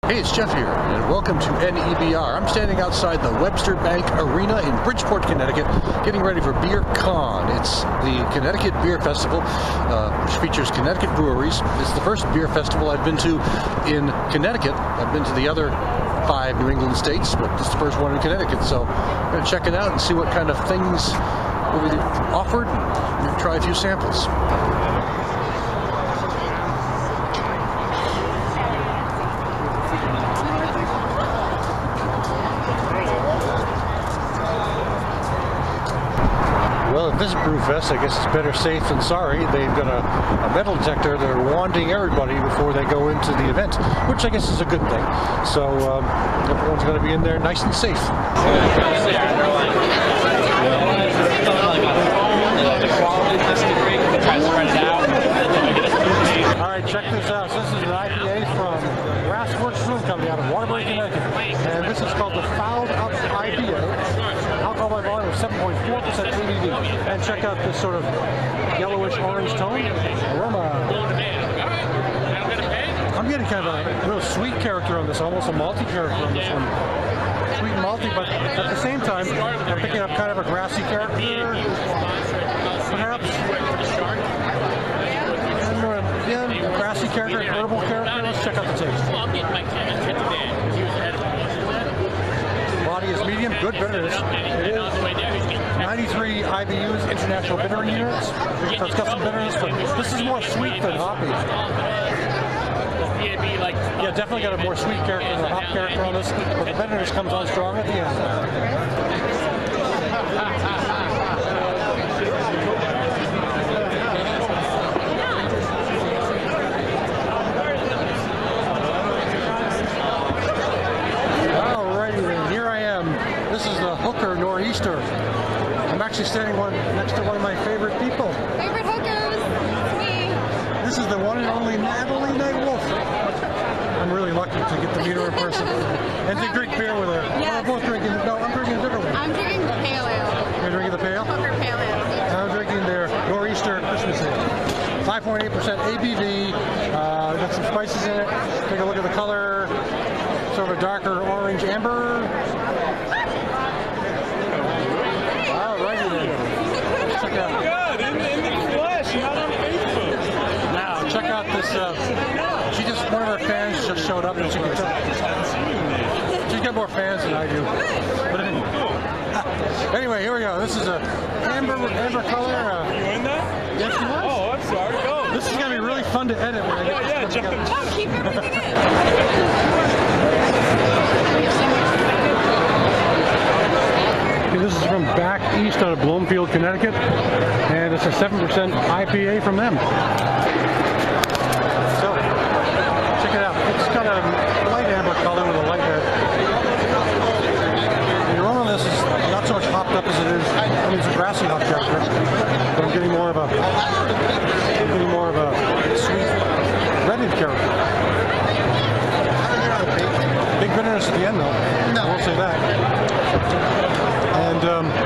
Hey, it's Jeff here, and welcome to NEBR. I'm standing outside the Webster Bank Arena in Bridgeport, Connecticut, getting ready for Beer Conn. It's the Connecticut Beer Festival, which features Connecticut breweries. It's the first beer festival I've been to in Connecticut. I've been to the other 5 New England states, but this is the first one in Connecticut, so I'm going to check it out and see what kind of things will be offered, and maybe try a few samples. Well, at this brew fest, I guess it's better safe than sorry. They've got a metal detector. They're wanting everybody before they go into the event, which I guess is a good thing. So everyone's going to be in there nice and safe. All right, check this out. So this is an IPA from Grassworks Brewing Company out of Waterbury, Connecticut. And this is called the Fouled Up IPA. Alcohol by volume of 7.4% ABV. And check out this sort of yellowish orange tone. Aroma. I'm getting kind of a real sweet character on this, almost a malty character on this one. Sweet and malty, but at the same time, I'm picking up kind of a grassy character, perhaps. And grassy character, herbal character. Let's check out the taste. Body is medium, good bitterness. It is 93 IBUs, international bittering units. So it's got some bitterness, but this is more sweet than hoppy. Yeah, definitely got a more sweet character than a hop character on this, but the bitterness comes on strong at the end. This is the Hooker Nor'easter. I'm actually standing next to one of my favorite people. Favorite hookers? It's me. This is the one and only Natalie Nightwolf. I'm really lucky to get to meet her in person. And to drink beer with her. Yes. We're both drinking. No, I'm drinking a different one. I'm drinking the pale ale. You're drinking the pale? Hooker pale ale. And I'm drinking their Nor'easter Christmas ale. 5.8% ABV. Got some spices in it. Take a look at the color. Sort of a darker orange amber. Good, in the flesh, not on Facebook. Now, check out this, one of her fans just showed up and she can tell. She's got more fans than I do. But anyway, here we go. This is a amber color. You in that? Yes, she was. Oh, I'm sorry. Go. This is going to be really fun to edit when I get this together. Oh, keep everything in. This is from back east out of Bloomfield, Connecticut, and it's a 7% IPA from them. So, check it out. It's got a light amber color with a light red. The aroma on this is not so much hopped up as it is. I mean, it's a grassy hop character, but I'm getting more of a sweet, reddened character. Big bitterness at the end, though. No. I won't say that. And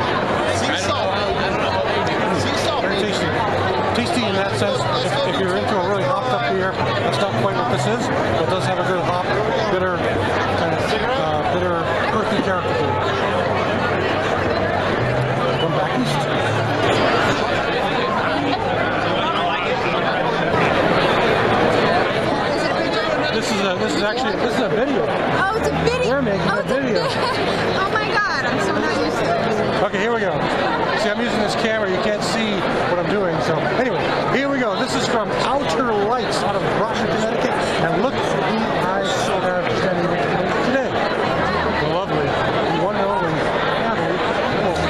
very tasty. Tasty in that sense. If you're into a really hopped up beer, that's not quite what this is, but it does have a good hop, bitter, kind of bitter, earthy character to it. From back east. This is actually a video. Oh, it's a video. We're making a video. Oh my God, I'm so not used to it. Okay, here we go. See, I'm using this camera. You can't see what I'm doing. So anyway, here we go. This is from Outer Lights out of Bridgeport, Connecticut. And look who I have standing next to me today. The lovely, the one and only Natalie Nightwolf.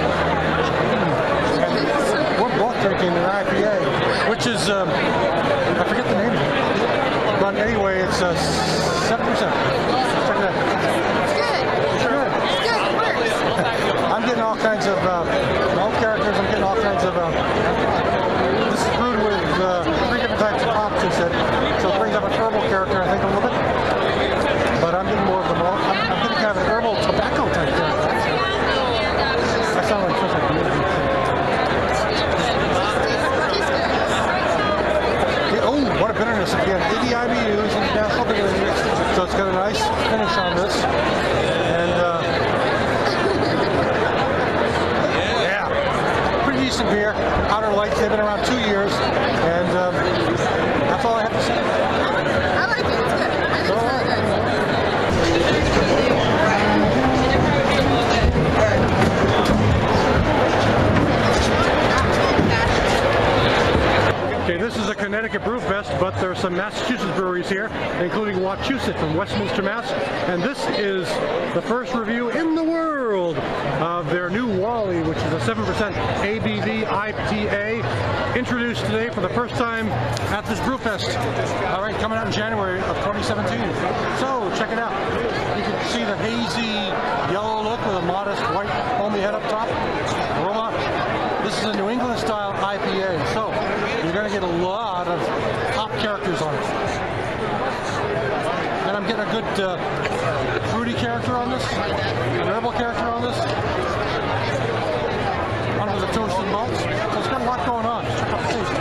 We're both drinking an IPA, which is, I forget the name of it. But anyway, it's 7%. Check it out. It's good. It's good. It's good. It works. I'm getting all kinds of malt characters. I'm getting all kinds of. This is brewed with 3 different types of hops, he said. So it brings up an herbal character, I think, a little bit. But I'm getting more of the malt. I'm getting kind of an herbal tobacco type character. I sound like such a beautiful thing. Oh, what a bitterness again. 80 IBUs, international bitterness. So it's got a nice finish on this. And yeah, pretty decent beer. Outer Lights, they've been around 2 years. And that's all I have to say. I like it. It's good. I think it's really Okay, this is a Connecticut Brew Fest, but there are some Massachusetts breweries here, including Wachusett from Westminster, Mass. And this is the first review in the world of their new Wally, which is a 7% ABV IPA, introduced today for the first time at this Brew Fest. All right, coming out in January of 2017. So check it out. You can see the hazy yellow look with a modest white foamy head up top. Aroma. This is a New England style IPA, so you're going to get a lot of hop characters on it. And I'm getting a good fruity character on this, a rebel character on this, under the toasted malts. So it's got a lot going on. Check out the taste.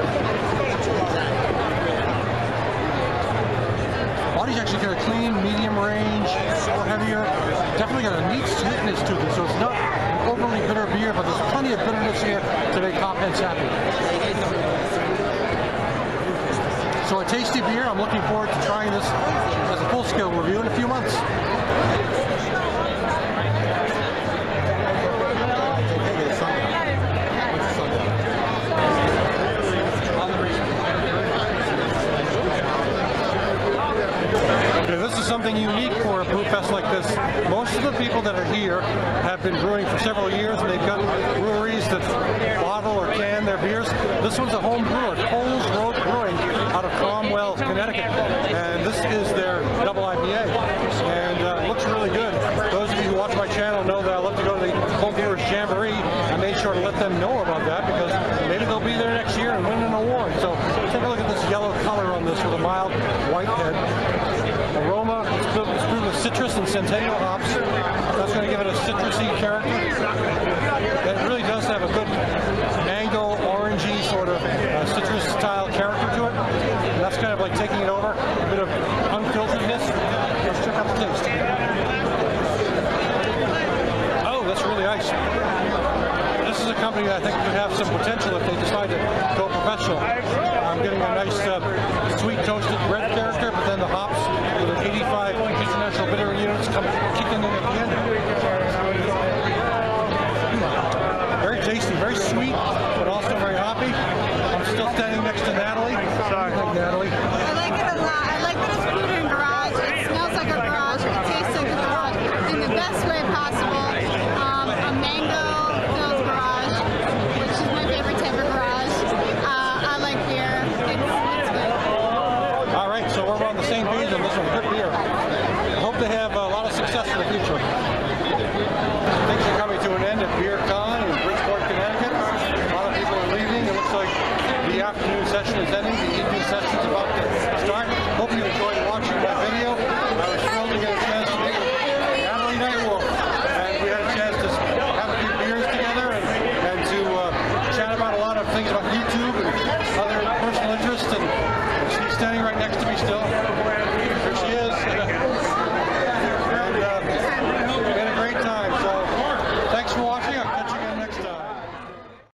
Body's actually got a clean, medium range, or heavier. Definitely got a neat sweetness to it, so it's not an overly bitter beer, but there's plenty of bitterness here to make hopheads happy. So a tasty beer. I'm looking forward to trying this as a full-scale review in a few months. Okay, this is something unique for a brew fest like this. Most of the people that are here have been brewing for several years, and they've got breweries that bottle or can their beers. This one's a home brewer, Coles Road Brewing, out of Cromwell, Connecticut, and this is their double IPA, and it looks really good. Those of you who watch my channel know that I love to go to the Home Brewers Jamboree. I made sure to let them know about that because maybe they'll be there next year and win an award. So take a look at this yellow color on this with a mild white head. Aroma, it's brewed with citrus and Centennial hops. That's going to give it a citrusy character. It really does have a good mango, orangey sort of citrus style character to it. And that's kind of like taking it over, a bit of unfilteredness. Let's check out the taste. Oh, that's really nice. This is a company that I think could have some potential if they decide to go professional. I'm getting a nice sweet toasted bread character, but then the hops with an 85 international bitter units come kicking in at the end. Very tasty, very sweet, but also very hoppy. I'm still standing next to Natalie. Sorry, Natalie. I like it a lot. I like that it's brewed in a garage. It smells like a garage. It tastes like a garage in the best way possible. A mango-filled garage, which is my favorite type of garage. I like beer. It's good. All right, so we're on the same page on this one. Good beer. I hope they have a lot of success in the future. Things are coming to an end at Beer Conn in Bridgeport, Connecticut. A lot of people are leaving. It looks like the afternoon session is ending. The evening session is about to start. Hope you enjoyed watching my video. I was thrilled to get a chance to meet with Natalie Nightwolf. And we had a chance to have a few beers together and to chat about a lot of things about YouTube and other personal interests. And she's standing right next to me still.